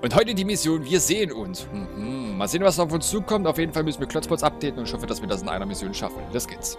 Und heute die Mission, wir sehen uns. Mal sehen, was auf uns zukommt. Auf jeden Fall müssen wir Klotzbots updaten und ich hoffe, dass wir das in einer Mission schaffen. Los geht's.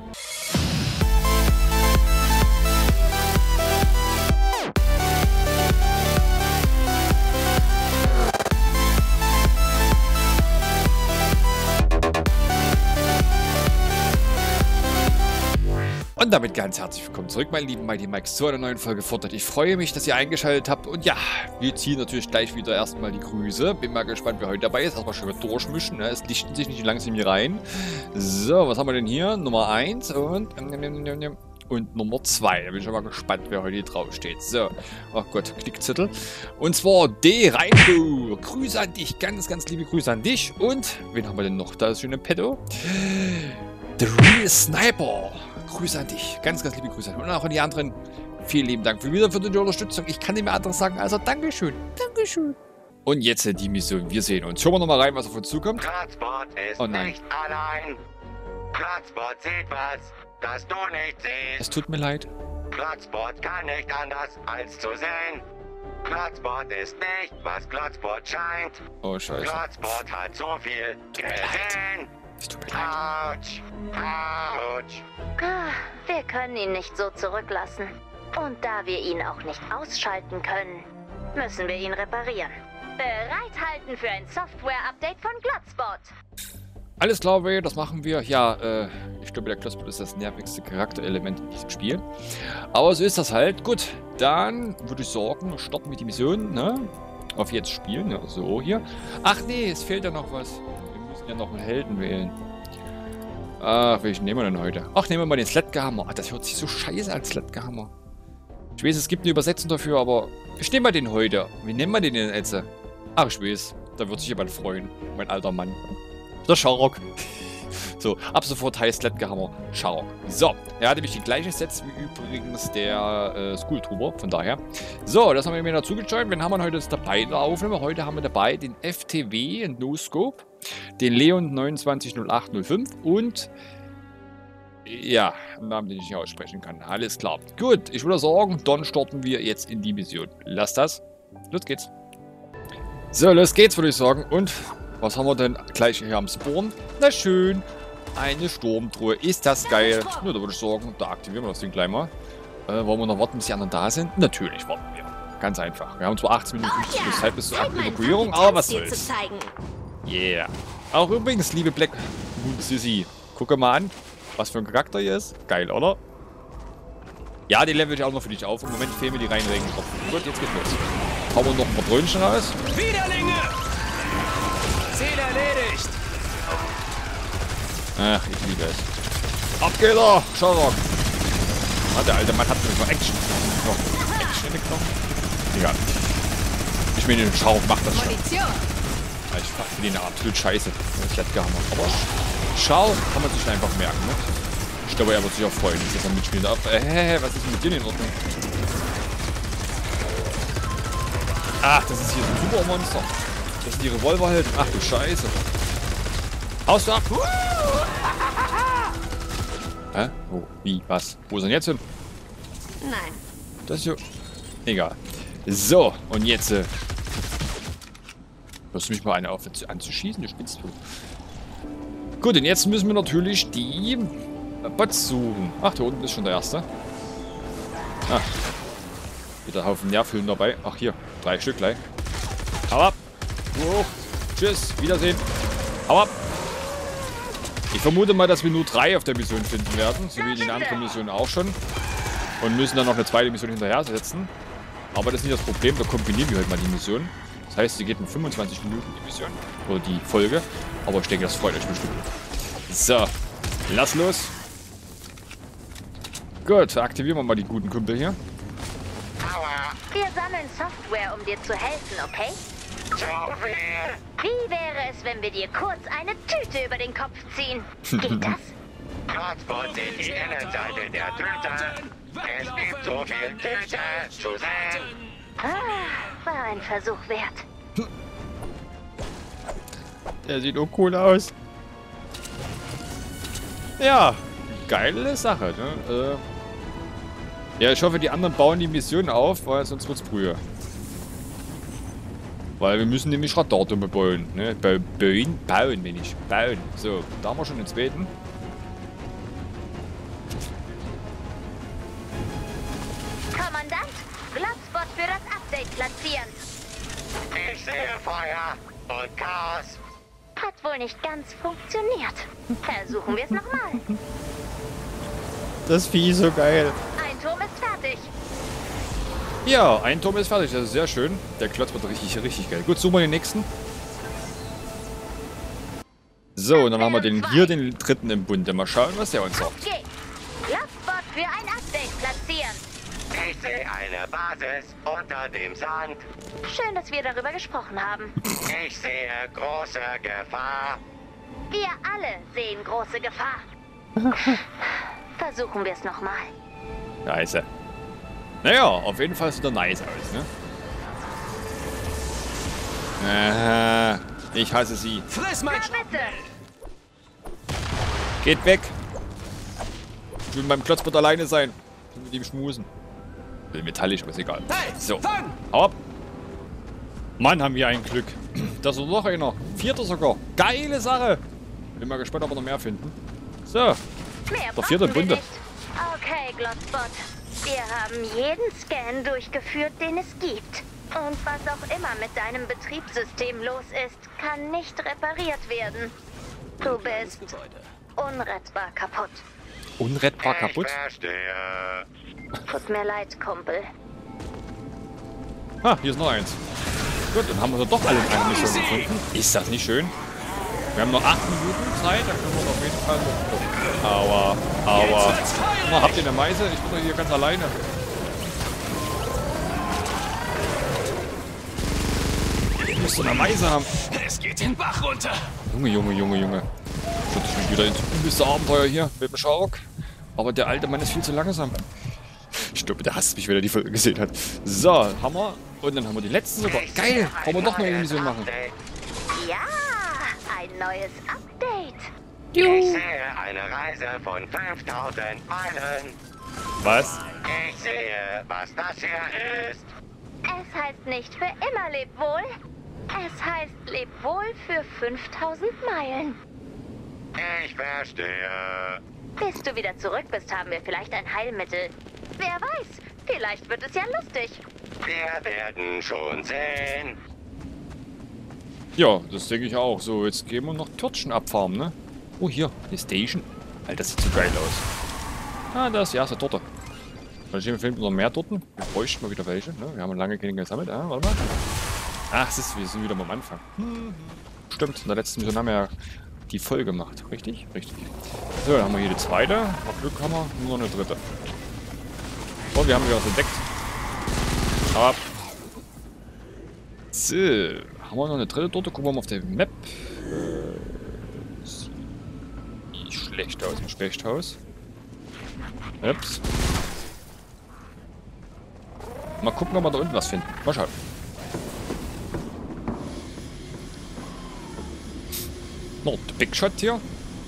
Und damit ganz herzlich willkommen zurück, meine lieben Mighty Mikes, zu einer neuen Folge Fortnite. Ich freue mich, dass ihr eingeschaltet habt. Und ja, wir ziehen natürlich gleich wieder erstmal die Grüße. Bin mal gespannt, wer heute dabei ist. Erstmal schon wieder durchmischen, ne? Es lichten sich nicht langsam hier rein. So, was haben wir denn hier? Nummer 1 und Nummer 2. Da bin ich schon mal gespannt, wer heute hier drauf steht. So, oh Gott, Klickzettel. Und zwar D. Reinko. Grüße an dich, ganz, ganz liebe Grüße an dich. Und, wen haben wir denn noch? Da ist schon ein Petto. The Real Sniper. Grüße an dich. Ganz, ganz liebe Grüße. Und auch an die anderen. Vielen lieben Dank für die Unterstützung. Ich kann nicht mehr anderes sagen, also Dankeschön. Dankeschön. Und jetzt die Mission. Wir sehen uns. Schauen wir nochmal rein, was auf uns zukommt. Klotzbot ist nicht allein. Klotzbot sieht was, das du nicht siehst. Es tut mir leid. Klotzbot kann nicht anders als zu sehen. Klotzbot ist nicht, was Klotzbot scheint. Oh, scheiße. Klotzbot hat so viel gesehen. Es tut mir leid. Autsch. Autsch. Wir können ihn nicht so zurücklassen. Und da wir ihn auch nicht ausschalten können, müssen wir ihn reparieren. Bereithalten für ein Software-Update von Klotzbot. Alles klar, Ray, das machen wir. Ja, ich glaube, der Klotzbot ist das nervigste Charakterelement in diesem Spiel. Aber so ist das halt. Gut, dann würde ich sagen, starten wir die Mission, ne? Auf jetzt spielen, ja, so hier. Ach nee, es fehlt ja noch was. Wir müssen ja noch einen Helden wählen. Ach, welchen nehmen wir denn heute? Ach, nehmen wir mal den Sledgehammer. Ach, das hört sich so scheiße an, Sledgehammer. Ich weiß, es gibt eine Übersetzung dafür, aber ich nehme mal den heute. Wie nennen wir den denn jetzt? Ach, ich weiß. Da wird sich jemand freuen. Mein alter Mann. Der Sharok. So, ab sofort heißt Sledgehammer Sharok. So, er hat nämlich die gleichen Sets wie übrigens der Skulltuber, von daher. So, das haben wir mir dazu gejoint. Wen haben wir heute dabei in der Aufnahme? Heute haben wir dabei den FTW No-Scope, den Leon 290805 und ja, einen Namen, den ich nicht aussprechen kann. Alles klar. Gut, ich würde sagen, dann starten wir jetzt in die Mission. Lass das. Los geht's. So, los geht's, würde ich sagen. Und was haben wir denn gleich hier am Spawn? Na schön. Eine Sturmtruhe. Ist das geil? Ja, da würde ich sagen, da aktivieren wir das Ding gleich mal. Wollen wir noch warten, bis die anderen da sind? Natürlich warten wir. Ganz einfach. Wir haben zwar 18 Minuten 50 plus Zeit bis zur Evakuierung, aber was soll's. Yeah. Auch übrigens, liebe Black Moon Sissy, gucke mal an, was für ein Charakter hier ist. Geil, oder? Ja, die level ich auch noch für dich auf. Im Moment fehlen mir die reinen Regentropfen. Gut, jetzt geht's los. Hauen wir noch ein paar Dröhnchen raus. Widerlinge! Ziel erledigt! Ach, ich liebe es. Ab geht er! Sharok! Ah, der alte Mann hat nämlich noch Action. Noch Action in den Knochen. Egal. Ich meine, Sharok macht das schon. Ich finde den absolut scheiße. Das Sledgehammer. Aber Sharok kann man sich einfach merken, ne? Ich glaube, er wird sich auch freuen, dass er mitspielt. Was ist denn mit dir in Ordnung? Ach, das ist hier so ein Supermonster. Das sind die Revolverhelden. Ach du Scheiße. Haust du ab? Hä? Wo? Wie? Was? Wo ist denn jetzt hin? Nein. Das ist ja... Egal. So, und jetzt... Hörst du mich mal eine auf anzuschießen? Du spinnst du. Gut, und jetzt müssen wir natürlich die Bots suchen. Ach, da unten ist schon der erste. Ah. Wieder ein Haufen Nervhüllen dabei. Ach, hier. 3 Stück gleich. Hau ab. Hoch. Tschüss. Wiedersehen. Hau ab. Ich vermute mal, dass wir nur 3 auf der Mission finden werden. So wie in den anderen Missionen auch schon. Und müssen dann noch eine zweite Mission hinterher setzen. Aber das ist nicht das Problem. Da kombinieren wir heute mal die Mission. Das heißt, sie geht in 25 Minuten die Mission. Oder die Folge. Aber ich denke, das freut euch bestimmt. So. Lass los. Gut. Aktivieren wir mal die guten Kumpel hier. Wir sammeln Software, um dir zu helfen, okay? Wie wäre es, wenn wir dir kurz eine Tüte über den Kopf ziehen? Geht das? Klotzbot sieht die Innenseite der Tüte. Es gibt so viel Tüte zu sehen. War ein Versuch wert. Der sieht auch cool aus. Ja, geile Sache, ne? Ja, ich hoffe, die anderen bauen die Mission auf, weil sonst wird's Brühe. Weil wir müssen nämlich Radartürme bauen. Ne? Bauen, wenn ich. Bauen. So, da haben wir schon den zweiten. Kommandant, Glotspot für das Update platzieren. Ich sehe Feuer und Chaos. Hat wohl nicht ganz funktioniert. Versuchen wir es nochmal. Das Vieh ist so geil. Ein Turm ist fertig. Ja, ein Turm ist fertig. Das ist sehr schön. Der Klotz wird richtig geil. Gut, suchen wir den nächsten. So, und dann haben wir den dritten im Bunde. Mal schauen, was der uns sagt. Okay. Glotspot für ein Update platzieren. Ich sehe eine Basis unter dem Sand. Schön, dass wir darüber gesprochen haben. Ich sehe große Gefahr. Wir alle sehen große Gefahr. Versuchen wir es nochmal. Nice. Naja, auf jeden Fall sieht er nice aus, ne? Ich hasse sie. Friss mein Na bitte. Geht weg. Ich will beim Klotzbot alleine sein. Ich will mit ihm schmusen. Will metallisch, aber ist egal. Hey, So, fang! hau ab. Mann, haben wir ein Glück. Da ist noch einer. Vierter sogar. Geile Sache. Bin mal gespannt, ob wir noch mehr finden. So. Mehr Der vierte brauchen wir Bunde. nicht. Okay, Glotspot. Wir haben jeden Scan durchgeführt, den es gibt. Und was auch immer mit deinem Betriebssystem los ist, kann nicht repariert werden. Du bist unrettbar kaputt. Unrettbar kaputt. Ich verstehe. Tut mir leid, Kumpel. Ah, hier ist noch eins. Gut, dann haben wir doch alle in einer Mission gefunden. Ist das nicht schön? Wir haben noch 8 Minuten Zeit, da können wir auf jeden Fall so. Aua. Na, habt ihr eine Meise? Ich bin doch hier ganz alleine. Ihr müsst eine Meise haben. Es geht den Bach runter. Junge. Schon wieder ins übelste Abenteuer hier mit dem Shark. Aber der alte Mann ist viel zu langsam. Ich glaube, der hasst mich, wenn er die Folge gesehen hat. So, haben wir. Und dann haben wir die letzten sogar. Geil! Können wir doch noch eine Mission machen. Ja, ein neues Update. Ich sehe eine Reise von 5000 Meilen. Was? Ich sehe, was das hier ist. Es heißt nicht für immer leb wohl. Es heißt leb wohl für 5000 Meilen. Ich verstehe. Bis du wieder zurück bist, haben wir vielleicht ein Heilmittel. Wer weiß, vielleicht wird es ja lustig. Wir werden schon sehen. Ja, das denke ich auch. So, jetzt gehen wir noch Törtchen abfarmen, ne? Oh, hier, die Station. Alter, das sieht so geil aus. Ah, da ist die erste Torte. Dann stehen wir noch mehr Torten. Wir bräuchten mal wieder welche, ne? Wir haben lange keine gesammelt. Ah, warte mal. Ach, wir sind wieder mal am Anfang. Stimmt, in der letzten Mission haben wir ja die voll gemacht. Richtig? Richtig. So, dann haben wir hier die zweite. Mal Glück haben wir nur noch eine dritte. Oh, wir haben wieder was entdeckt. Aber. So, haben wir noch eine dritte Torte? Gucken wir mal auf der Map. Sieht schlecht aus im Spechthaus. Ups. Mal gucken, ob wir da unten was finden. Mal schauen. Noch der Big Shot hier.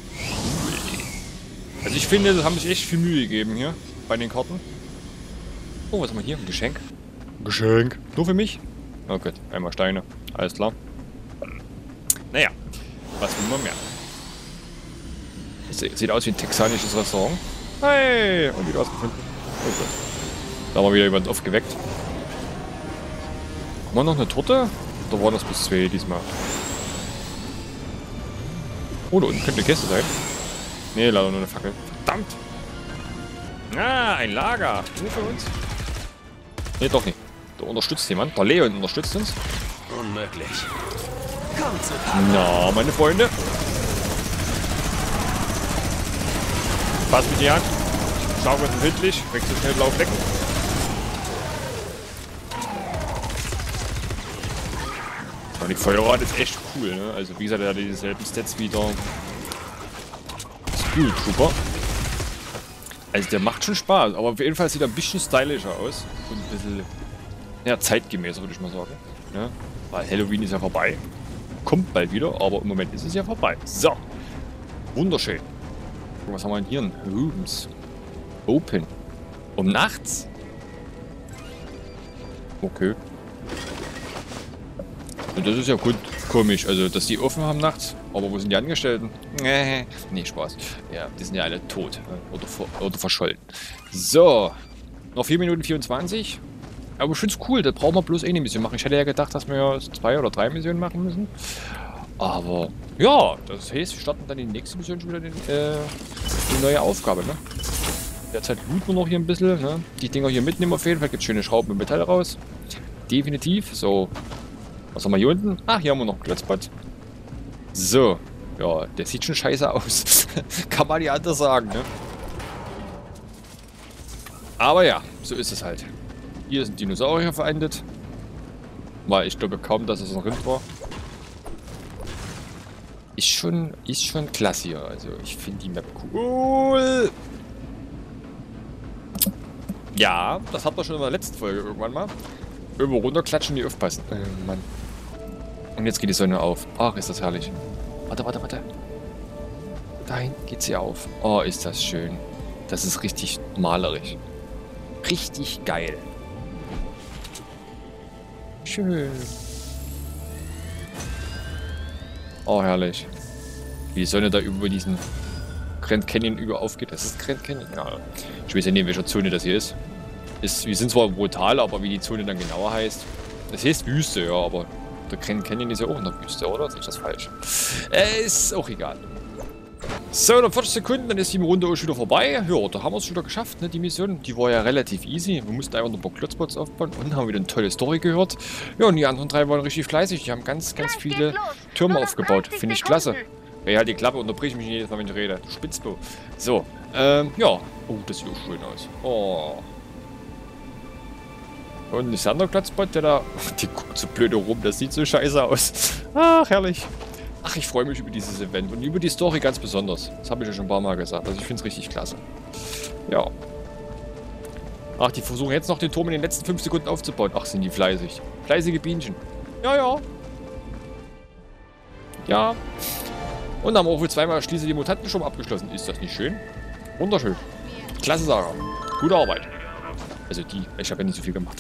Also ich finde, das haben sich echt viel Mühe gegeben hier bei den Karten. Oh, was haben wir hier? Ein Geschenk. Ein Geschenk. Nur für mich? Oh Gott, einmal Steine. Alles klar. Naja, was will man mehr? Das sieht aus wie ein texanisches Restaurant. Hey, und wieder was gefunden. Oh Gott. Da haben wir wieder jemand aufgeweckt. Haben wir noch eine Torte? Oder waren das bis 2 diesmal? Oh, da unten könnte eine Kiste sein. Nee, leider nur eine Fackel. Verdammt! Ah, ein Lager. Nur für uns. Nee, doch nicht. Da unterstützt jemand. Der Leon unterstützt uns. Unmöglich. Komm zu Na, meine Freunde. Pass mit dir an. Schau mit dem Windlich. Weg so schnell blaue Flecken. Aber die Feuerrad ist echt cool, ne? Also wie gesagt, er hat dieselben Stats wie der School Trooper. Also der macht schon Spaß, aber auf jeden Fall sieht er ein bisschen stylischer aus. Und ein bisschen, ja, zeitgemäßer, würde ich mal sagen. Ja? Weil Halloween ist ja vorbei. Kommt bald wieder, aber im Moment ist es ja vorbei. So. Wunderschön. Was haben wir denn hier? Rooms. Open. Um nachts? Okay. Und das ist ja gut komisch, also dass die offen haben nachts. Aber wo sind die Angestellten? Nee, Spaß. Ja, die sind ja alle tot oder verschollen. So, noch 4 Minuten 24. Aber ich finde es cool, da brauchen wir bloß eine Mission machen. Ich hätte ja gedacht, dass wir 2 oder 3 Missionen machen müssen. Aber ja, das heißt, wir starten dann die nächste Mission schon wieder die neue Aufgabe, ne? Derzeit looten wir noch hier ein bisschen, ne? Die Dinger hier mitnehmen auf jeden Fall. Gibt schöne Schrauben und Metall raus. Definitiv. So. Was haben wir hier unten? Ach, hier haben wir noch einen Klotzbot. So. Ja, der sieht schon scheiße aus. Kann man nicht anders sagen, ne? Aber ja, so ist es halt. Hier sind Dinosaurier verendet. Weil ich glaube kaum, dass es ein Rind war. Ist schon klasse hier. Also ich finde die Map cool. Ja, das habt ihr schon in der letzten Folge irgendwann mal. Irgendwo runterklatschen, die aufpassen. Mann. Und jetzt geht die Sonne auf. Ach, ist das herrlich. Warte. Dahin geht sie auf. Oh, ist das schön. Das ist richtig malerisch. Richtig geil. Schön. Oh, herrlich. Wie die Sonne da über diesen Grand Canyon über aufgeht. Das ist Grand Canyon? Ja. Ich weiß ja nicht, in welcher Zone das hier ist. Wir sind zwar brutal, aber wie die Zone dann genauer heißt. Das heißt Wüste, ja, aber der Grand Canyon ist ja auch in der Wüste, oder? Sehe ich das falsch? Ist auch egal. So, noch 40 Sekunden, dann ist die Runde auch schon wieder vorbei. Ja, da haben wir es schon wieder geschafft, ne, die Mission. Die war ja relativ easy. Wir mussten einfach noch ein paar Klotzbots aufbauen und haben wieder eine tolle Story gehört. Ja, und die anderen 3 waren richtig fleißig. Die haben ganz viele Türme aufgebaut. Finde ich klasse. Ja, halt die Klappe, unterbrich mich nicht jedes Mal, wenn ich rede. Du Spitzbo. So, ja. Oh, das sieht auch schön aus. Oh. Und der andere Klotzbot, der da... Die guckt so blöd rum, das sieht so scheiße aus. Ach, herrlich. Ach, ich freue mich über dieses Event und über die Story ganz besonders. Das habe ich ja schon ein paar Mal gesagt. Also ich finde es richtig klasse. Ja. Ach, die versuchen jetzt noch den Turm in den letzten 5 Sekunden aufzubauen. Ach, sind die fleißig. Fleißige Bienchen. Ja. Ja. Und haben auch wohl zweimal schließlich die Mutanten schon abgeschlossen. Ist das nicht schön? Wunderschön. Klasse Sache. Gute Arbeit. Also die. Ich habe ja nicht so viel gemacht.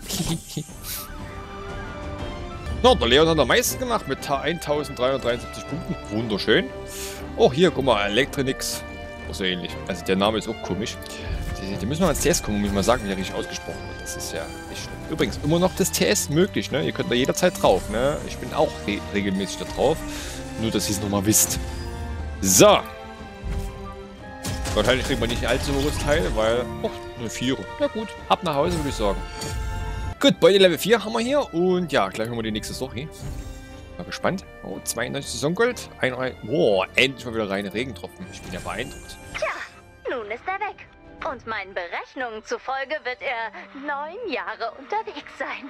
Ja, der Leon hat am meisten gemacht mit 1373 Punkten. Wunderschön. Oh, hier, guck mal, Elektronix. Oder so ähnlich. Also der Name ist auch komisch. Die müssen wir mal ins TS kommen, muss ich mal sagen, wie der richtig ausgesprochen wird. Das ist ja nicht schlimm. Übrigens, immer noch das TS möglich, ne? Ihr könnt da jederzeit drauf, ne? Ich bin auch regelmäßig da drauf. Nur, dass ihr es nochmal wisst. So. Wahrscheinlich kriegt man nicht ein allzu hohes Teil, weil... Oh, eine 4. Na gut, ab nach Hause, würde ich sagen. Gut, Beute Level 4 haben wir hier. Und ja, gleich haben wir die nächste Story. Mal gespannt. Oh, 92 Saisongold. Boah, endlich mal wieder reine Regentropfen. Ich bin ja beeindruckt. Tja, nun ist er weg. Und meinen Berechnungen zufolge wird er 9 Jahre unterwegs sein.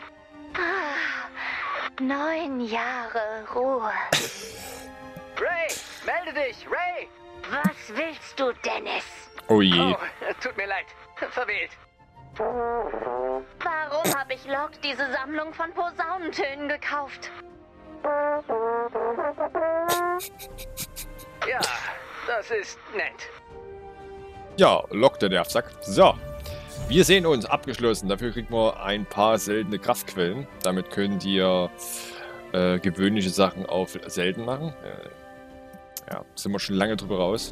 9 Jahre Ruhe. Ray, melde dich, Ray! Was willst du, Dennis? Oh je. Oh, tut mir leid. Verwählt. Warum habe ich Locke diese Sammlung von Posaunentönen gekauft? Ja, das ist nett. Ja, Locke der Nervsack. So. Wir sehen uns abgeschlossen. Dafür kriegt man ein paar seltene Kraftquellen. Damit könnt ihr gewöhnliche Sachen auf selten machen. Ja, sind wir schon lange drüber raus.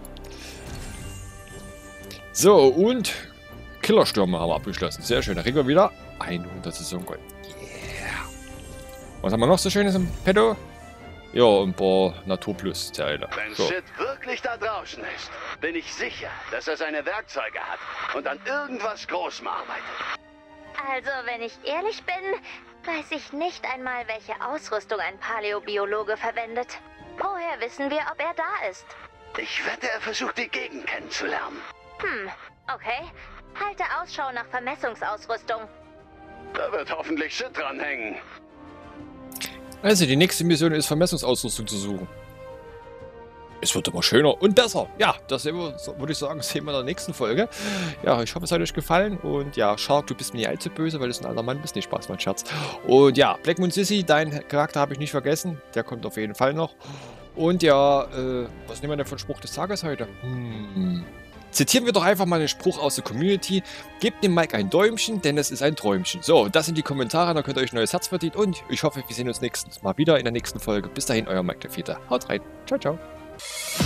So, und Killerstürme haben wir abgeschlossen. Sehr schön. Da kriegen wir wieder 100 Saisongold. Yeah. Was haben wir noch so Schönes im Petto? Ja, ein paar Naturplus-Teile. Wenn So. Shit wirklich da draußen ist, bin ich sicher, dass er seine Werkzeuge hat und an irgendwas Großem arbeitet. Also, wenn ich ehrlich bin, weiß ich nicht einmal, welche Ausrüstung ein Paläobiologe verwendet. Woher wissen wir, ob er da ist? Ich wette, er versucht, die Gegend kennenzulernen. Okay. Halte Ausschau nach Vermessungsausrüstung. Da wird hoffentlich Shit dranhängen. Also, die nächste Mission ist, Vermessungsausrüstung zu suchen. Es wird immer schöner und besser. Ja, das sehen wir, würde ich sagen, sehen wir in der nächsten Folge. Ja, ich hoffe, es hat euch gefallen. Und ja, Shark, du bist mir nicht allzu böse, weil du ein alter Mann bist. Nicht Spaß, mein Scherz. Und ja, Black Moon Sissy, dein Charakter habe ich nicht vergessen. Der kommt auf jeden Fall noch. Und ja, was nehmen wir denn für einen Spruch des Tages heute? zitieren wir doch einfach mal einen Spruch aus der Community. Gebt dem Mike ein Däumchen, denn es ist ein Träumchen. So, das sind die Kommentare, da könnt ihr euch ein neues Herz verdienen und ich hoffe, wir sehen uns nächstes Mal wieder in der nächsten Folge. Bis dahin, euer Mike der Vierter. Haut rein. Ciao, ciao.